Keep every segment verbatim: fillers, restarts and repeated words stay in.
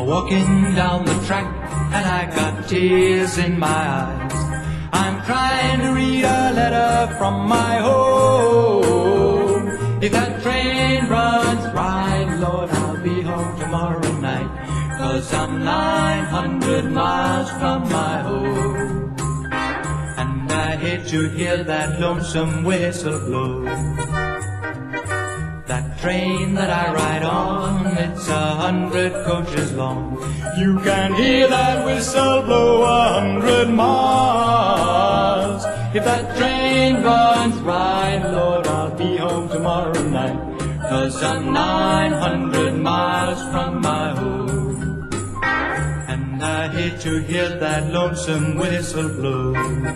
walking down the track and I got tears in my eyes. I'm trying to read a letter from my home. If that train runs right, Lord, I'll be home tomorrow night, 'cause I'm nine hundred miles from my home. And I hate to hear that lonesome whistle blow. That train that I ride on, it's a hundred coaches long. You can hear that whistle blow a hundred miles. If that train runs right, Lord, I'll be home tomorrow night, 'cause I'm nine hundred miles from my home. And I hate to hear that lonesome whistle blow.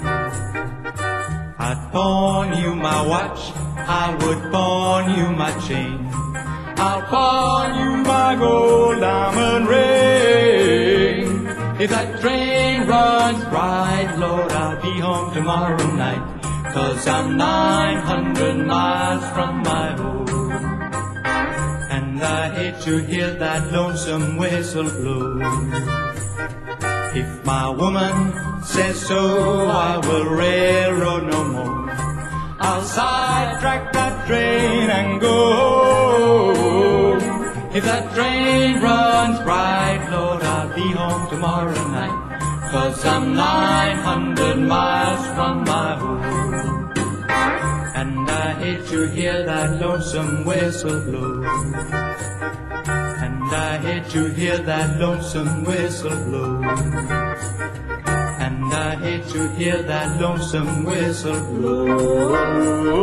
I'd pawn you my watch, I would pawn you my chain, I'll pawn you my gold diamond ring. If that train runs right, Lord, I'll be home tomorrow night, 'cause I'm nine hundred miles from my home. And I hate to hear that lonesome whistle blow. If my woman says so, I will railroad no more. I'll sidetrack that train and go home. If that train runs right, Lord, I'll be home tomorrow night, 'cause I'm nine hundred miles from my home. And I hate to hear that lonesome whistle blow. And I hate to hear that lonesome whistle blow. And I hate to hear that lonesome whistle blow.